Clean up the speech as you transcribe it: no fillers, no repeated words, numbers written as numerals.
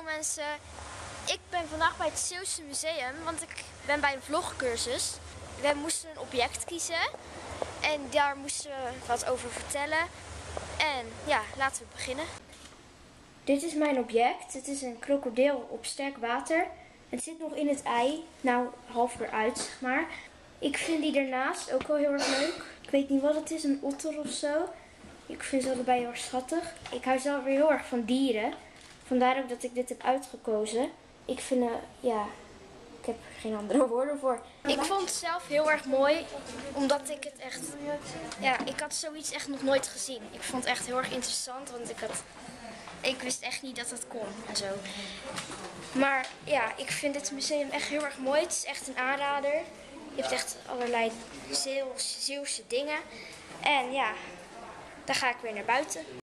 mensen, ik ben vandaag bij het Zeeuwse Museum, want ik ben bij een vlogcursus. We moesten een object kiezen en daar moesten we wat over vertellen. En ja, laten we beginnen. Dit is mijn object. Het is een krokodil op sterk water. Het zit nog in het ei, nou half eruit zeg maar. Ik vind die daarnaast ook wel heel erg leuk. Ik weet niet wat het is, een otter of zo. Ik vind ze allebei heel erg schattig. Ik hou zelf weer heel erg van dieren. Vandaar ook dat ik dit heb uitgekozen. Ik vind, ik heb er geen andere woorden voor. Ik vond het zelf heel erg mooi, omdat ik het echt, ik had zoiets echt nog nooit gezien. Ik vond het echt heel erg interessant, want ik wist echt niet dat het kon en zo. Maar ja, ik vind dit museum echt heel erg mooi. Het is echt een aanrader. Je hebt echt allerlei Zeeuwse dingen. En ja, dan ga ik weer naar buiten.